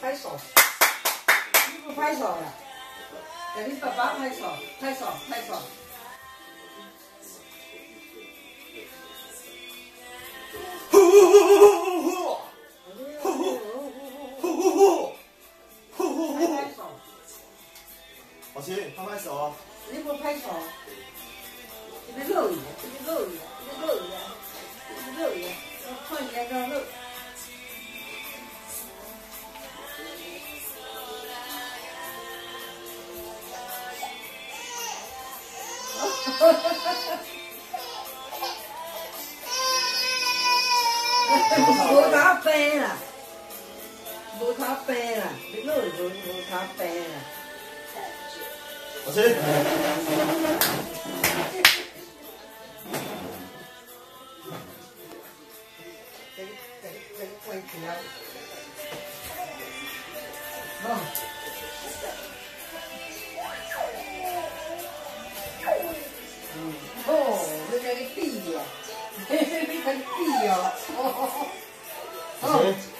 拍手，你不拍手了，给你爸爸拍手，拍手，拍手。呼呼呼呼呼呼呼呼呼呼！拍手， 老秦，拍拍手啊！ 你不拍手，你乐意，你乐意，你乐意，你乐意，我看你个乐。 无他病啦，无他病啦，你老是无他病啦。 老秦， 这关起来。哦。 哦，你这个地呀，你这个地哦，哦，